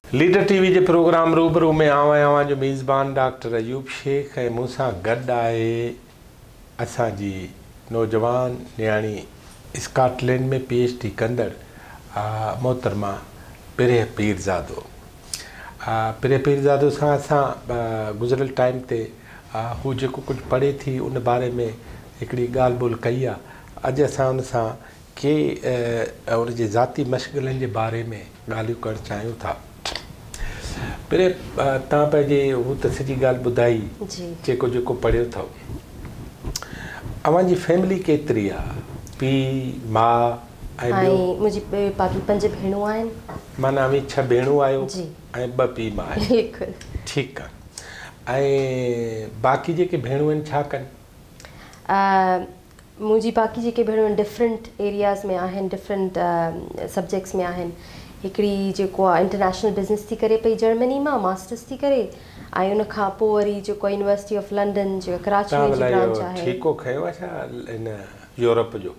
Leader TV के programme रूबरू में आवां जो मेज़बान डॉक्टर अयूब शेख है मूसां गड आए असांजी नौजवान न्याणी स्कॉटलैंड में PhD कंदड़ मोहतरमा पिरह पीरज़ादो पिरह पीरज़ादो सां असां गुज़िरियल टाइम ते हू जेको कुछ पढ़े थी उन बारे में हिकिड़ी ॻाल्हि ॿोल कई आहे। अॼु असां उन सां के उन जे ज़ाती मशग़िलनि जे बारे में ॻाल्हियूं करणु चाहियूं था। पिरे तव्हां पंहिंजे हू त सॼी ॻाल्हि ॿुधाई जेको जेको पढ़ियो अथव। अव्हांजी फैमिली केतिरी आहे? पीउ माउ ऐं मुंहिंजी बाक़ी 5 भेणूं आहिनि। माना अवी 6 भेणूं आहियो ऐं 2 पीउ माउ आहिनि। ठीकु आहे। ऐं बाक़ी जेके भेणूं आहिनि छा कनि? मुंहिंजी बाक़ी जेके भेणूं आहिनि डिफरेंट एरियाज़ में आहिनि, डिफरेंट सब्जेक्ट्स में आहिनि। हिकिड़ी जेको आहे इंटरनेशनल बिज़नेस थी करे पई जर्मनी मां मास्टर्स थी करे, ऐं उन खां पोइ वरी जेको यूनिवर्सिटी ऑफ लंडन जो कराची में जी ब्रांच आहे। ठीको खयो आहे छा इन यूरोप जो?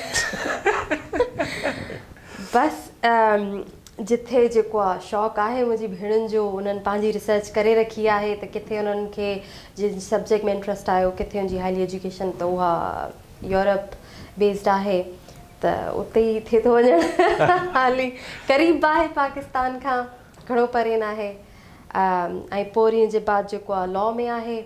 बसि जिथे जेको आहे शौक़ु आहे मुंहिंजी भेणुनि जो, उन्हनि पंहिंजी रिसर्च करे रखी आहे त किथे उन्हनि खे जिन सब्जेक्ट में इंट्रस्ट आयो, किथे उनजी हाईली एजुकेशन त उहा यूरोप बेस्ड आहे, त उते ई थिए थो वञणु। हाली क़रीब आहे पाकिस्तान खां, घणो परे न आहे। ऐं पोइ वरी जे बाद जेको आहे लॉ में आहे।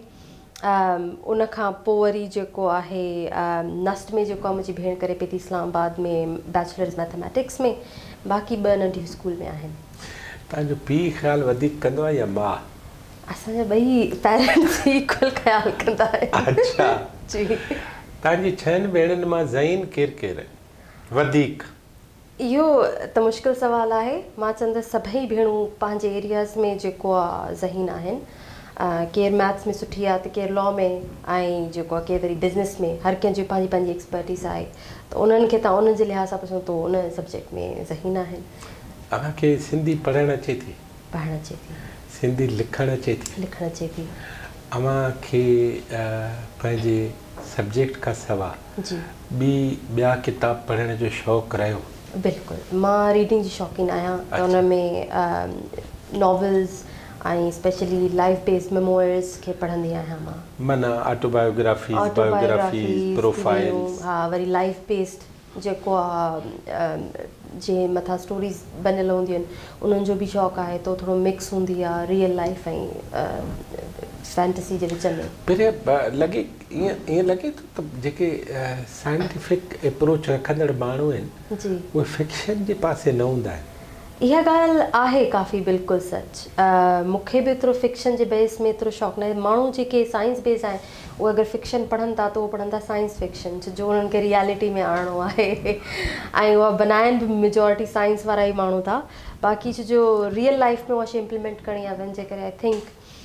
उन खां पोइ वरी जेको आहे नस्ट में जेको आहे मुंहिंजी भेण करे पई थी इस्लामाबाद में बैचलर्स मैथमेटिक्स में। बाक़ी 2 नंढियूं स्कूल में आहिनि। तव्हांजो पीउ ख़्यालु वधीक कंदो आहे या माउ? असांजा ॿई पेरेंट्स इक्वल ख़्यालु कंदा आहिनि। अच्छा जी। तव्हांजी 6 भेणुनि मां ज़हीन केरु केरु आहे वधीक? इहो त मुश्किल सुवालु आहे। मां चवंदसि सभई भेणूं पंहिंजे एरियाज़ में जेको आहे ज़हीन आहिनि। केरु मैथ्स में सुठी आहे त केरु लॉ में, ऐं जेको आहे केरु वरी बिज़नेस में। हर कंहिंजी पंहिंजी पंहिंजी एक्सपर्टीज़ आहे, त उन्हनि खे तव्हां उन्हनि जे लिहाज़ सां पुछो त उन सब्जेक्ट में ज़हीन आहिनि। तव्हांखे सिंधी पढ़णु अचे थी? पढ़णु अचे थी। सिंधी लिखणु अचे थी? लिखणु अचे थी। अव्हांखे पंहिंजे सब्जेक्ट खां सवाइ ॿिया किताब पढ़ण जो शौक़ु रहियो? बिल्कुलु, मां रीडिंग जी शौक़ीन आहियां। त उन में नॉवेल्स ऐं स्पेशली लाइफ बेस्ड मेमोइर्स खे पढ़ंदी आहियां मां। माना ऑटोबायोग्राफीज़, बायोग्राफीज़, प्रोफाइल्स। हा, वरी लाइफ बेस्ड जेको आहे जे मथां स्टोरीज़ बनियल हूंदियूं आहिनि, उन्हनि जो बि शौक़ु आहे। त थोरो मिक्स हूंदी आहे रियल लाइफ ऐं फैंटेसी जे विच में। पर लॻे ईअं लॻे थो त जेके साइंटिफिक अप्रोच रखंदड़ माण्हू आहिनि उहे फिक्शन जे पासे न हूंदा आहिनि। इहा ॻाल्हि आहे काफ़ी बिल्कुलु सच। मूंखे बि एतिरो फिक्शन जे बेस में एतिरो शौक़ु न आहे। माण्हू जेके साइंस बेस आहिनि उहे अगरि फिक्शन पढ़नि था त उहे पढ़नि था साइंस फिक्शन, जो उन्हनि खे रियलिटी में आणणो आहे। ऐं उहा बनाइनि बि मेजॉरिटी साइंस वारा ई माण्हू था। बाक़ी जो रियल लाइफ में उहा शइ इम्प्लीमेंट करणी आहे, वञे करे आई थिंक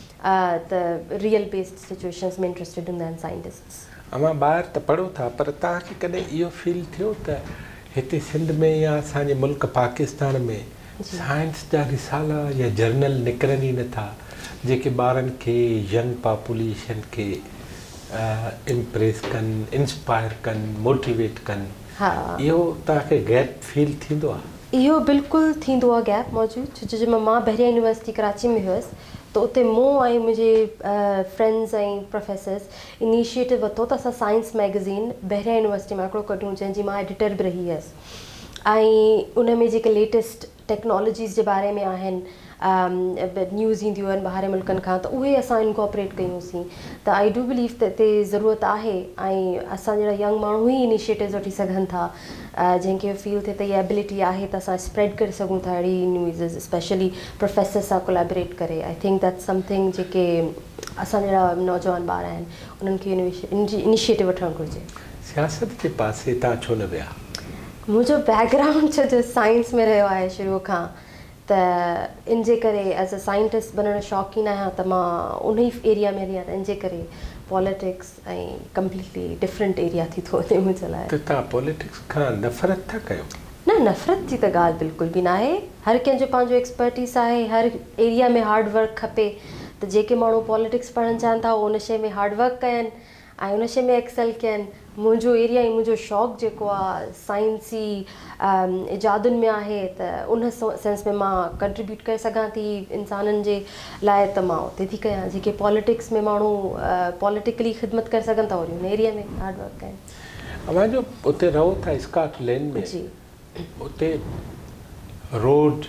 त रियल बेस्ड सिचुएशन्स में इंट्रस्टेड हूंदा आहिनि साइंटिस्ट्स। अवां ॿाहिरि त पढ़ो था, पर तव्हांखे कॾहिं इहो फील थियो त हिते सिंध में या असांजे मुल्क पाकिस्तान में साइंस जा रिसाला या जर्नल निकिरनि ई नथा जेके ॿारनि खे, यंग पॉपुलेशन खे इम्प्रेस कनि, इंस्पायर कनि, मोटिवेट कनि? इहो तव्हांखे गैप फील थींदो आहे? इहो बिल्कुलु थींदो आहे गैप मौजूदु। छो जो मां बहरिया यूनिवर्सिटी कराची में हुयसि, त उते मूं ऐं मुंहिंजे फ्रेंड्स ऐं प्रोफेसर्स इनिशिएटिव वरितो त असां साइंस मैगज़ीन बहरिया यूनिवर्सिटी मां हिकिड़ो कढूं, जंहिंजी मां एडिटर बि रही हुयसि। ऐं उन में जेके लेटेस्ट टेक्नोलॉजीज़ जे बारे में आहिनि, न्यूज़ ईंदियूं आहिनि ॿाहिरि मुल्कनि खां, त उहे असां इनकॉपरेट कयूंसीं। त आई डू बिलीव त हिते ज़रूरत आहे, ऐं असां जहिड़ा यंग माण्हू ई इनिशिएटिव्स वठी सघनि था, जंहिंखे फील थिए त इहा एबिलिटी आहे त असां स्प्रेड करे सघूं था अहिड़ी न्यूज़, स्पेशली प्रोफेसर सां कोलैबोरेट करे। आई थिंक दैट्स समथिंग जेके असां जहिड़ा नौजवान ॿार आहिनि उन्हनि खे इनिशिएटिव वठणु घुरिजे। सियासत जे पासे तव्हां छो न विया? मुंहिंजो बैकग्राउंड छो जो साइंस में रहियो आहे शुरू खां, त इन जे करे एज़ अ साइंटिस्ट बनणु शौक़ीन आहियां, त मां उन ई एरिया में रहियां। त इन जे करे पॉलिटिक्स ऐं कम्पलीटली डिफरेंट एरिया थी थो वञे मुंहिंजे लाइ। त तव्हां पॉलिटिक्स खां नफ़रत था कयो? न, नफ़रत जी त ॻाल्हि बिल्कुलु बि न आहे। हर कंहिंजो पंहिंजो एक्सपर्टीज़ आहे, हर एरिया में हार्ड वर्क खपे। त जेके माण्हू पॉलिटिक्स पढ़णु चाहिनि था उहो उन शइ में हार्ड वर्क कयनि, ऐं उन शइ में एक्सेल कयनि। मुंहिंजो एरिया ऐं मुंहिंजो शौक़ु जेको आहे साइंसी इजादुनि में आहे, त उन सेंस में मां कंट्रीब्यूट करे सघां थी इंसाननि जे लाइ, त मां उते थी कयां। जेके पॉलिटिक्स में माण्हू पॉलिटिकली ख़िदमत करे सघनि था, वरी उन एरिया में हार्ड वर्क कनि। अवां जो उते रहो था स्कॉटलैंड में, जी उते रोड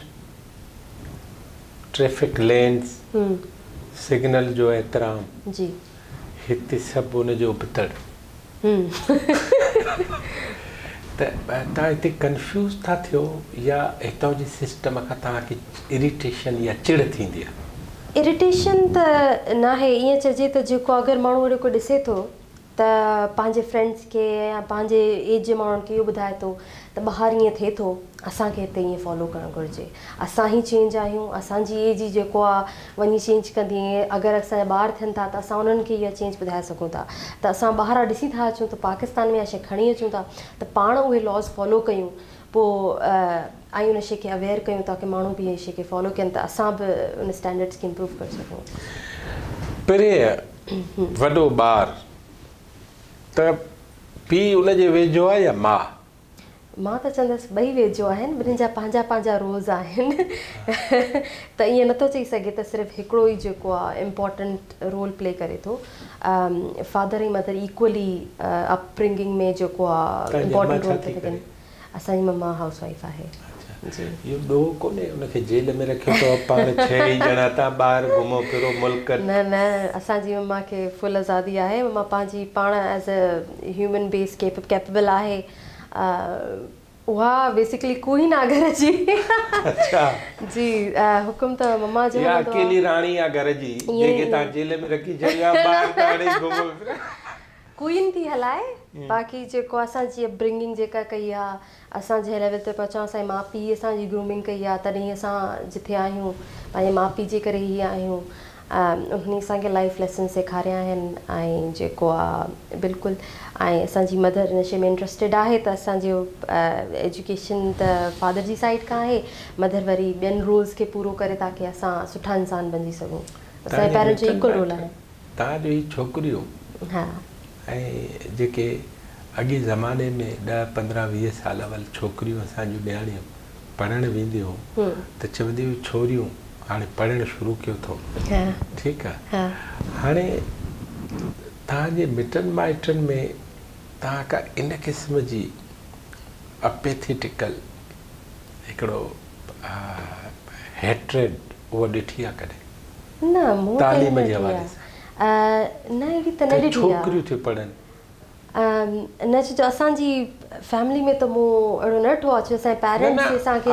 ट्रैफिक लेन्स सिग्नल जो एहतराम जी हिते सभु उनजो उबतड़। त तव्हां हिते कंफ्यूज़ था थियो या हितां जी सिस्टम खां तव्हांखे इरिटेशन या चिड़ थींदी आहे? इरिटेशन त न आहे, ईअं चइजे त जेको अगरि माण्हू अहिड़ो को ॾिसे थो त पंहिंजे फ्रेंड्स खे या पंहिंजे एज जे माण्हुनि खे इहो ॿुधाए थो त ॿाहिरि ईअं थिए थो, असांखे हिते ईअं फॉलो करणु घुरिजे। असां ई चेंज आहियूं, असांजी एज ई जेको आहे वञी चेंज कंदी। अगरि असांजा ॿार थियनि था त असां उन्हनि खे इहा चेंज ॿुधाए सघूं था। त असां ॿाहिरां ॾिसी था अचूं त पाकिस्तान में इहा शइ खणी अचूं था, त पाण उहे लॉस फॉलो कयूं, पोइ ऐं उन शइ खे अवेयर कयूं ताकी माण्हू बि इहे शइ खे फॉलो कनि, त असां बि उन स्टैंडर्ड्स खे इम्प्रूव करे सघूं। पहिरें वॾो ॿारु त पीउ उनजे वेझो आहे या माउ? मां त चवंदसि ॿई वेझो आहिनि, ॿिन्हिनि जा पंहिंजा पंहिंजा रोज़ आहिनि। त ईअं नथो चई सघे त सिर्फ़ु हिकिड़ो ई जेको आहे इम्पॉर्टेंट रोल प्ले करे थो। फादर ऐं मदर इक्वली अपब्रिंगिंग में जेको आहे इम्पॉर्टेंट रोल प्ले कनि। असांजी मम्मा हाउस वाइफ आहे। जी इहो ॾोह कोन्हे उनखे जेल में रखियो अथव पाण 6 ॼणा तव्हां ॿाहिरि घुमो फिरो मुल्क? न न, असांजी मम्मा खे फुल आज़ादी आहे। मम्मा पंहिंजी पाण as a human base capable आहे। उहा बेसिकली क्वीन आहे घर जी। अच्छा जी हुकुम त मम्मा जो या अकेली राणी आहे घर जी जेके तव्हां जेल में रखी छॾिया, ॿाहिरि ताणे घुमो फिरो? क्वीन थी हलाए। बाक़ी जेको असांजी अपब्रिंगिंग जेका कई आहे, असां जंहिं लेवल ते पहुचा, असांजे माउ पीउ असांजी ग्रूमिंग कई आहे, तॾहिं असां जिथे आहियूं पंहिंजे माउ पीउ जे करे ई आहियूं। उन्हनि असांखे लाइफ लेसन सेखारिया आहिनि। ऐं जेको आहे बिल्कुलु, ऐं असांजी मदर इन शइ में इंट्रस्टेड आहे, त असांजो एजुकेशन त फादर जी साइड खां आहे, मदर वरी ॿियनि रोल्स खे पूरो करे ताकी असां सुठा इंसान बणिजी सघूं। असांजे पेरेंट्स जो इक्वल रोल आहे। तव्हांजो ही छोकिरियूं हा ऐं जेके अॻे ज़माने में 10, 15, 20 साल वल छोकिरियूं असांजूं न्याणियूं पढ़णु वेंदियूं त चवंदी हुयूं छोरियूं हाणे पढ़णु शुरू कयो अथऊं, ठीकु आहे। हाणे तव्हांजे मिटनि माइटनि में तव्हां का इन क़िस्म जी अपेथेटिकल हिकिड़ो हेट्रेड उहा ॾिठी आहे कॾहिं? न, तालीम जे हवाले सां न अहिड़ी त न ॾिठी आहे। छोकिरियूं थियूं पढ़नि न, छो असांजी फैमिली में त मूं अहिड़ो न ॾिठो आहे। छो असांजे पेरेंट्स असांखे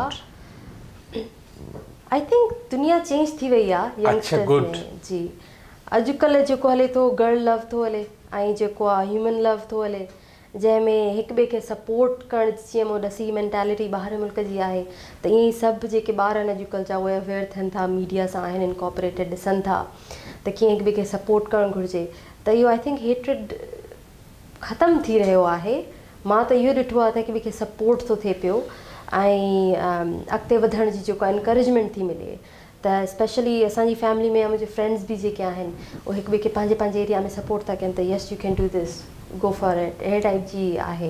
आई थिंक दुनिया चेंज थी वई आहे यंगस्टर्स में। जी अॼुकल्ह जेको हले थो गर्ल लव थो हले, ऐं जेको आहे ह्यूमन लव थो हले, जंहिंमें हिक ॿिए खे सपोर्ट करणु जीअं मूं ॾसी मैंटेलिटी ॿाहिरि मुल्क जी आहे। त ईअं ई सभु जेके ॿार आहिनि अॼुकल्ह जा उहे अवेयर थियनि था, मीडिया सां आहिनि इनकॉपरेटेड, ॾिसनि था त कीअं हिक ॿिए खे सपोर्ट करणु घुरिजे। त इहो आई थिंक हेट्रेड ख़तमु थी रहियो आहे। मां त इहो ॾिठो आहे त हिक ॿिए खे सपोर्ट थो थिए पियो, ऐं अॻिते वधण जी जेको एनकरेजमेंट थी मिले। त स्पेशली असांजी फैमिली में मुंहिंजे फ्रेंड्स बि जेके आहिनि उहे हिक ॿिए खे पंहिंजे पंहिंजे एरिया में सपोर्ट था कनि, त yes you can do this, go for it, अहिड़े टाइप जी आहे।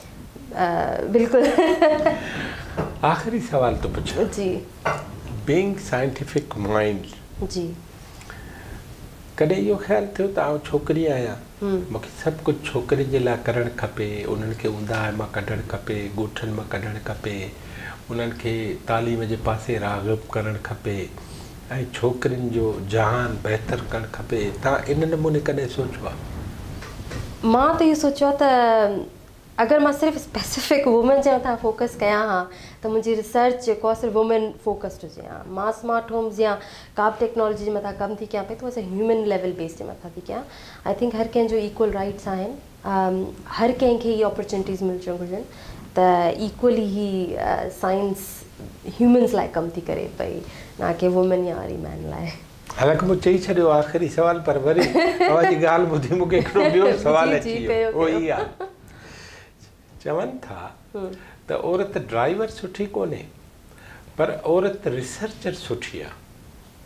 बिल्कुलु। आख़िरी सवाल थो पुछां। जी बीइंग साइंटिफिक माइंड, जी कॾहिं इहो ख़्यालु थियो त आउं छोकिरी आहियां, मूंखे सभु कुझु छोकिरी जे लाइ करणु खपे, उन्हनि खे उंदाह मां कढणु खपे, ॻोठनि मां कढणु खपे, उन्हनि खे तालीम जे पासे राग़िब करणु खपे, ऐं छोकिरियुनि जो जहान बहितर करणु खपे? तव्हां इन नमूने कॾहिं सोचियो आहे? मां त इहो सोचियो आहे त अगरि मां सिर्फ़ु स्पेसिफिक वुमेन जे मथां फोकस कयां हा त मुंहिंजी रिसर्च जेको आहे सिर्फ़ु वुमेन फोकस्ड हुजे हा। मां स्मार्ट होम्स या का बि टेक्नोलॉजी जे मथां कमु थी कयां पई त उहा ह्यूमन लेवल बेस जे मथां थी कयां। आई थिंक हर कंहिंजो इक्वल राइट्स आहिनि, हर कंहिंखे इहे अपॉर्चुनिटीज़ मिलणु घुरिजनि, त इक्वली ई साइंस ह्यूमन्स लाइ कमु थी करे पई, न कि वुमेन या वरी मैन लाइ। हालांकि मूं चई छॾियो आख़िरी सवाल, पर वरी तव्हांजी ॻाल्हि ॿुधी मूंखे हिकिड़ो ॿियो सुवालु अची वियो, उहो ई आहे। चवनि था त औरत ड्राइवर सुठी कोन्हे, पर औरत रिसर्चर सुठी आहे।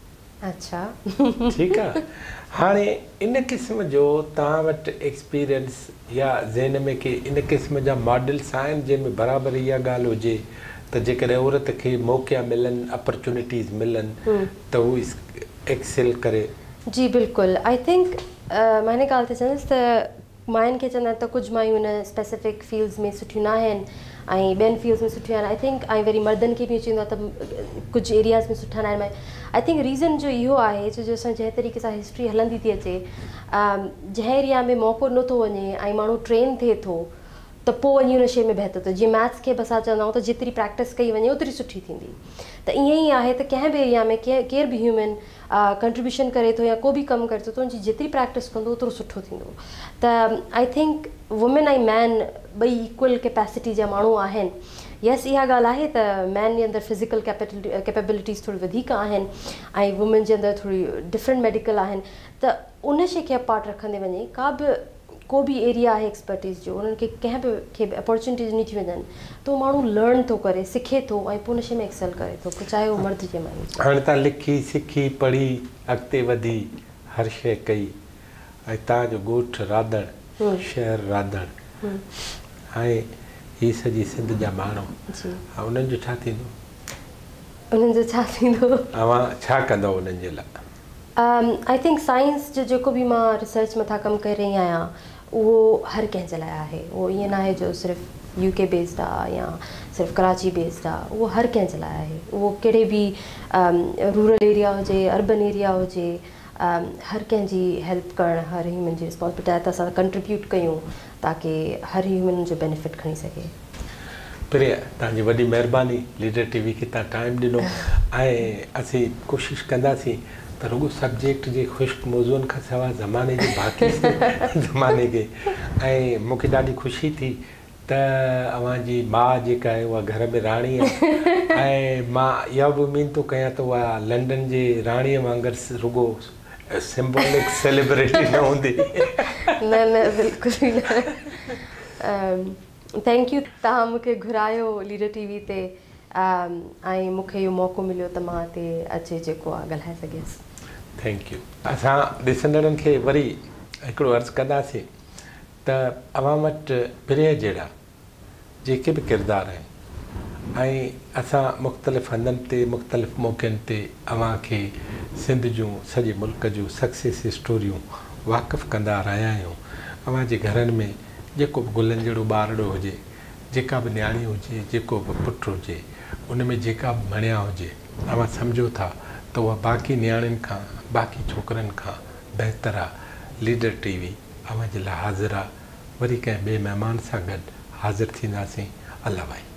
अच्छा ठीकु आहे। हाणे इन क़िस्म जो तव्हां वटि एक्सपीरियंस या ज़हन में के इन क़िस्म जा मॉडल्स आहिनि जंहिंमें बराबरि इहा ॻाल्हि हुजे त जेकॾहिं औरत खे मौक़ा मिलनि, अपॉर्चुनिटीज़ मिलनि त हू एक्सेल करे? जी बिल्कुलु। आई थिंक मां हिन ॻाल्हि ते चवंदसि त माइनि खे चवंदा आहिनि त कुझु मायूं हुन स्पेसिफिक फील्ड्स में सुठियूं न आहिनि ऐं ॿियनि फील्ड्स में सुठियूं आहिनि। आई थिंक ऐं वरी मर्दनि खे बि चवंदो आहे त कुझु एरियाज़ में सुठा न आहिनि। आई थिंक रीज़न जो इहो आहे छो जो असां जंहिं तरीक़े सां हिस्ट्री हलंदी थी अचे, जंहिं एरिया में मौक़ो नथो वञे ऐं माण्हू ट्रेन थिए थो त पोइ वञी हुन शइ में बहितर थो। जीअं मैथ्स खे बि असां चवंदा आहियूं त जेतिरी प्रैक्टिस कई वञे ओतिरी सुठी थींदी। त ईअं ई आहे त कंहिं बि एरिया में केर बि ह्यूमन कंट्रीब्यूशन करे थो या को बि कमु करे थो त हुनजी जेतिरी प्रैक्टिस कंदो ओतिरो सुठो थींदो। त आई थिंक वुमेन ऐं मैन ॿई इक्वल कैपेसिटी जा माण्हू आहिनि। यस, इहा ॻाल्हि आहे त मैन जे अंदरि फिज़िकल कैपेबिलिटीज़ थोरी वधीक आहिनि ऐं वुमेन जे अंदरि थोरी डिफरेंट मेडिकल आहिनि। त उन शइ खे अपार्ट रखंदे वञे को बि एरिया आहे एक्सपर्टीज़ जो, उन्हनि खे कंहिं बि खे अपॉर्चुनिटीज़ ॾिनी थी वञनि त उहो माण्हू लर्न थो करे, सिखे थो ऐं पोइ उन शइ में एक्सेल करे थो, चाहे उहो मर्द जे माण्हू। हाणे तव्हां लिखी सिखी पढ़ी अॻिते वधी हर शइ कई ऐं तव्हांजो ॻोठु राधण, शहर राधण, ऐं हीअ सॼी सिंध जा माण्हू, उन्हनि जो छा थींदो? उन्हनि जो छा थींदो? तव्हां छा कंदव उन्हनि जे लाइ? आई थिंक साइंस जो जेको बि मां रिसर्च मथां कमु करे रही आहियां उहो हर कंहिंजे लाइ आहे। उहो ईअं न आहे जो सिर्फ़ु UK बेस्ड आहे या सिर्फ़ु कराची बेस्ड आहे, उहो हर कंहिंजे लाइ आहे। उहो कहिड़े बि रूरल एरिया हुजे, अर्बन एरिया हुजे, हर कंहिंजी हेल्प करणु हर ह्यूमन जी रिस्पॉन्सिबिलिटी आहे त असां कंट्रीब्यूट कयूं ताकी हर ह्यूमन जो बेनिफिट खणी सघे। प्रिया, तव्हांजी वॾी महिरबानी लीडर TV खे तव्हां टाइम ॾिनो ऐं असीं कोशिशि कंदासीं त रुॻो सब्जेक्ट जे ख़ुश्क मौज़ूअनि खां सवाइ ज़माने जे बाक़ी ज़माने खे। ऐं मूंखे ॾाढी ख़ुशी थी त अव्हांजी माउ जेका आहे उहा घर में राणी आहे ऐं मां इहा बि उमेद थो कयां त उहा लंडन जे राणीअ वांगुरु रुॻो सिंबॉलिक सेलिब्रिटी न हूंदी। न बिल्कुलु न। थैंक यू, तव्हां मूंखे घुरायो लीडर TV ते ऐं मूंखे इहो मौक़ो मिलियो त मां हिते अचे जेको आहे ॻाल्हाए सघियसि। Thank you. असां ॾिसंदड़नि खे वरी हिकिड़ो अर्ज़ु कंदासीं त अवां वटि प्रिय जहिड़ा जेके बि किरदार आहिनि ऐं असां मुख़्तलिफ़ हंधनि ते मुख़्तलिफ़ मौक़नि ते अव्हांखे सिंध जूं सॼे मुल्क जूं सक्सेस स्टोरियूं वाक़ुफ़ु कंदा रहिया आहियूं। अव्हांजे घरनि में जेको बि गुलनि जहिड़ो ॿारड़ो हुजे, जेका बि न्याणी हुजे, जेको बि पुटु हुजे, उन में जेका बि मणिया हुजे, अव्हां सम्झो था त उहा बाक़ी न्याणियुनि खां, बाक़ी छोकिरनि खां बहितर आहे। लीडर TV अव्हांजे लाइ हाज़िर आहे। वरी कंहिं ॿिए महिमान सां गॾु हाज़िर थींदासीं। अल्लाह भाई।